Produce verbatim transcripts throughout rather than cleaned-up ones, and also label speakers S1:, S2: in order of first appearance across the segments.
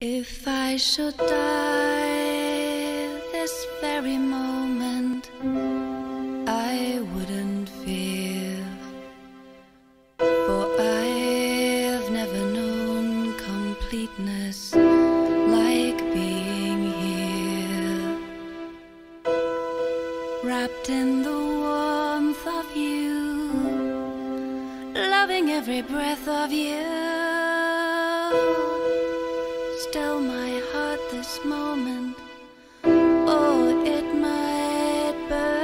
S1: If I should die this very moment, I wouldn't fear, for I've never known completeness like being here, wrapped in the warmth of you, loving every breath of you. Still my heart this moment, oh, it might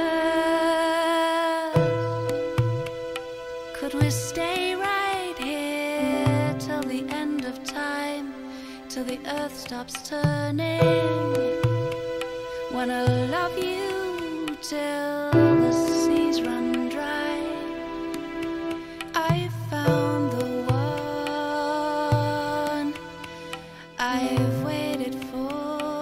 S1: burst. Could we stay right here till the end of time, till the earth stops turning? Wanna love you till the seas run dry. I found the one I've waited for.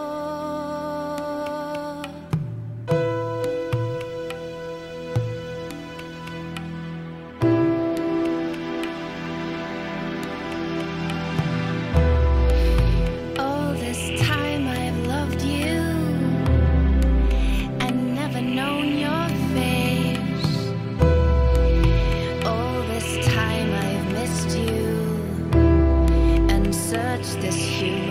S1: All this time I've loved you and never known your face. All this time I've missed you and searched this human